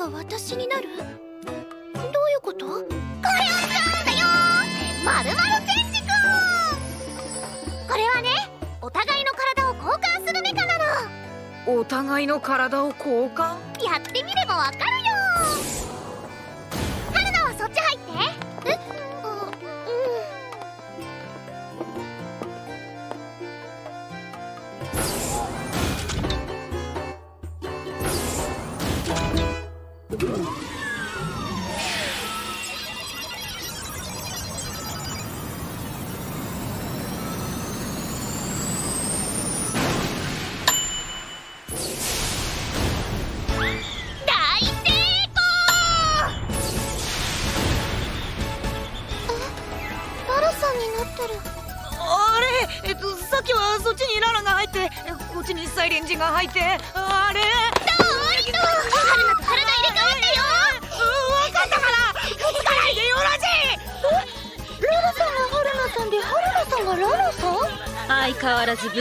が私になる？どういうこと？これを使うんだよ。まるまるケンジ君。これはね、お互いの体を交換するメカなの。 お互いの体を交換？ やってみればわかるよ。春菜はそっち入って。 さっきはそっちにララが入ってこっちにサイレンジが入って、あれ春菜と体入れ替わってよ。 分かったからくっつかないでよろしい。 ララさんが春菜さんで春菜さんがララさん？ 相変わらず